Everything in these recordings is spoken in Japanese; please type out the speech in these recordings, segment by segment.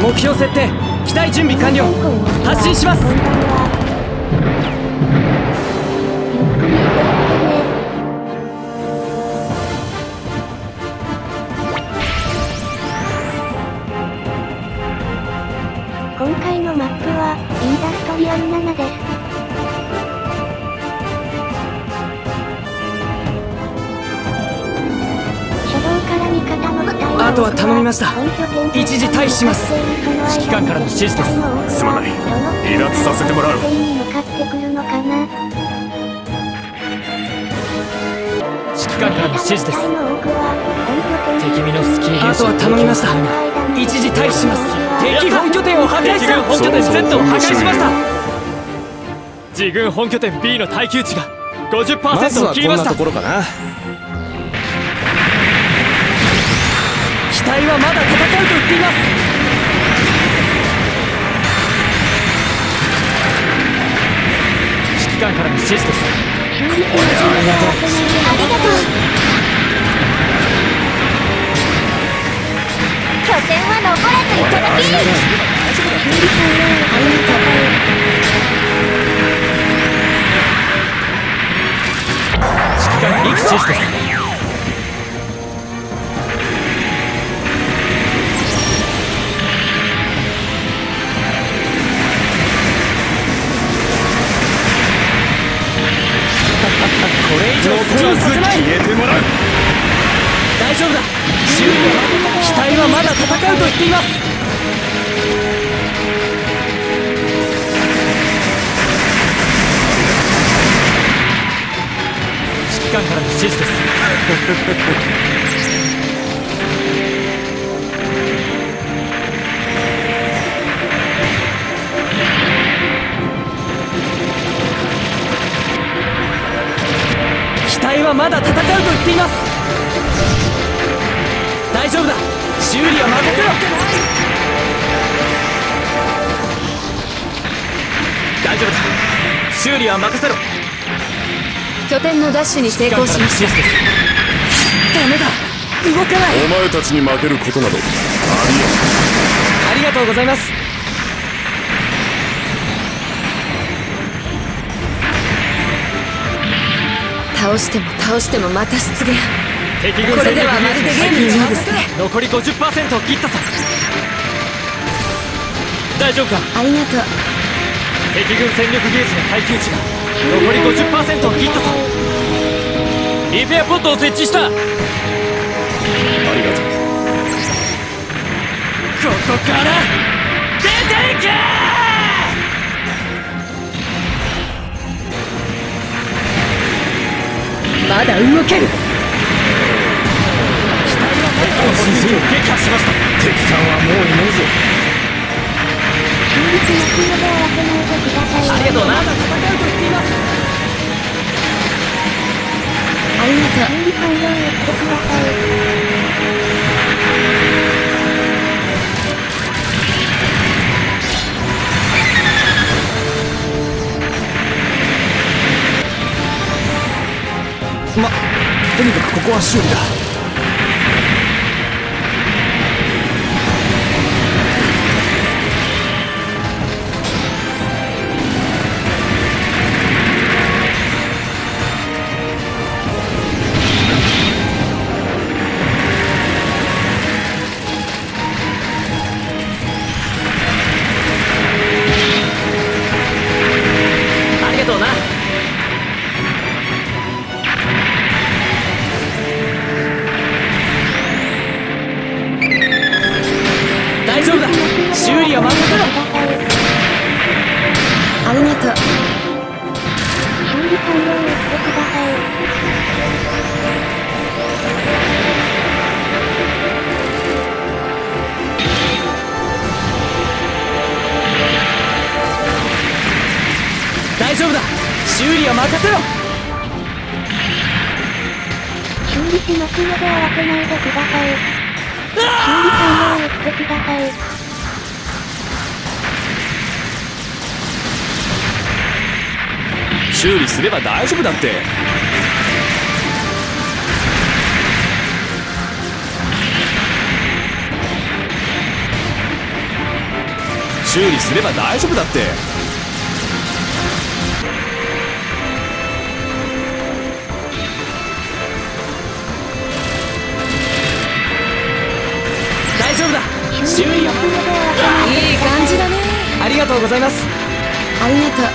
目標設定、機体準備完了。発進します。 今回のマップはインダストリアル7です。 あとは頼みました。一時退避します。指揮官からの指示です。 すまない、離脱させてもらう。 指揮官からの指示です。敵味のスキー兵士、あとは頼みました。一時退避します。敵本拠点を破壊する。本拠点 Z を破壊しました。自軍本拠点 B の耐久値が 50% を切りました。まずはこんなところかな。機体はまだ戦うと言っています。指揮官からの指示です。ありがとう。 拠点は残らずいただき。ありがとう。 指揮官陸指示です。これ以上スチールさせない。消えてもらう。大丈夫だ。修理は機体はまだ戦うと言っています。指揮官からの指示です。機体はまだ戦うと言っています。大丈夫だ。修理は任せろ。大丈夫だ。修理は任せろ。 拠点のダッシュに成功しました。 ダメだ、動かない。 お前たちに負けることなどありえん。ありがとうございます。 倒しても倒してもまた出現。 敵軍これではまるでゲームのようですね。 残り 50% を切ったさ。大丈夫か。 ありがとう。 敵軍戦力ゲージの耐久値が残り 50% を切ったさ。リペアポットを設置した。ありがとう。ここから出ていけ。まだ動ける。機体はまだ進水を撃破しました。敵艦はもういないぞ。ありがとうな。まだ戦うと言っています。 ありがとう。 とにかくここは修理だ。ありがとうな。大丈夫だ。修理は任せろ。 ありがとう。 修理完了をしてください。 大丈夫だ。修理は任せろ。 修理しますので慌てないでください。修理完了をしてください。 修理すれば大丈夫だって。 修理すれば大丈夫だって。 大丈夫だ。修理を。 いい感じだね。 ありがとうございます。 ありがとう。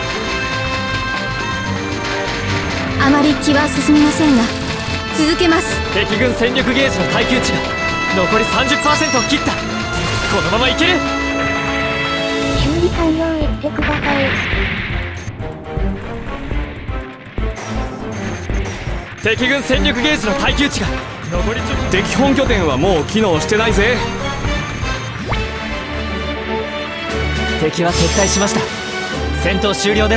あまり気は進みませんが続けます。 敵軍戦力ゲージの耐久値が残り 30% を切った。このままいける。 修理完了言ってください。 敵軍戦力ゲージの耐久値が残り10。 敵本拠点はもう機能してないぜ。 敵は撤退しました。戦闘終了です。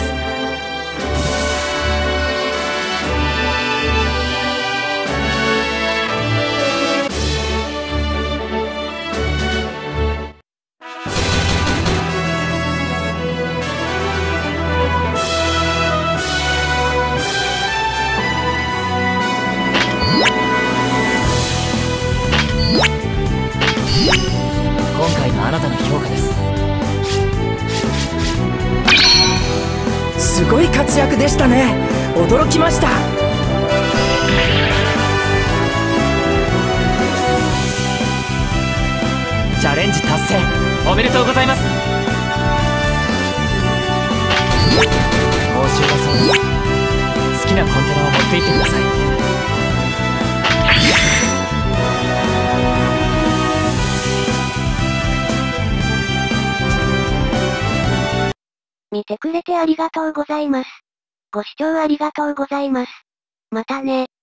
今回のあなたの評価です。 すごい活躍でしたね。驚きました。 チャレンジ達成おめでとうございます。報酬はそうです。好きなコンテナを持って行ってください。 見てくれてありがとうございます。ご視聴ありがとうございます。またね。